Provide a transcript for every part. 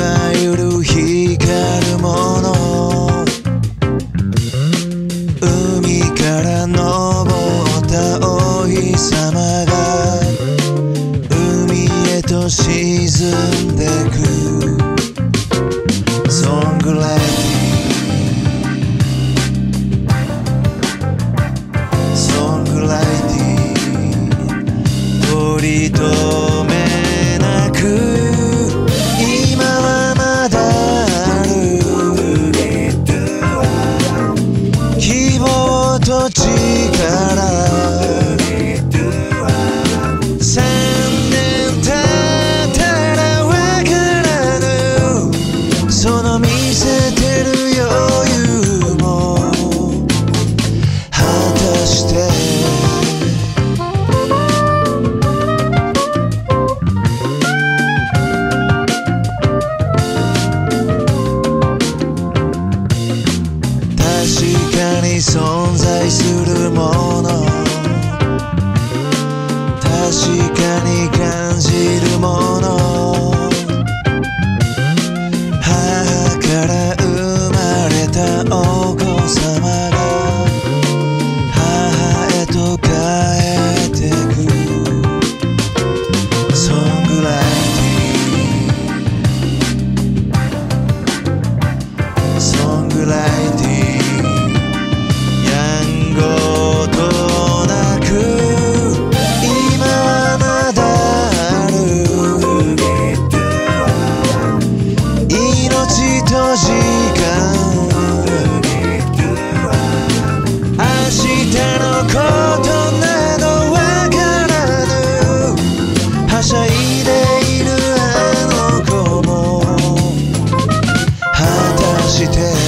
わゆる光るもの、海から昇ったお日様が海へと沈んでく。ソングライティング、ソングライティング、取り留めなく今はまだある希望と力。3年経ったらわからぬその見せてる余裕も果たして確かに存在するもの、確かに感じるもの、母から生まれたお子様が母へと帰ってく。ソングライティング、ソングライティング、時間、明日のことなどわからぬはしゃいでいるあの子も果たして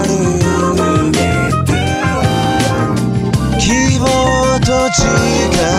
時間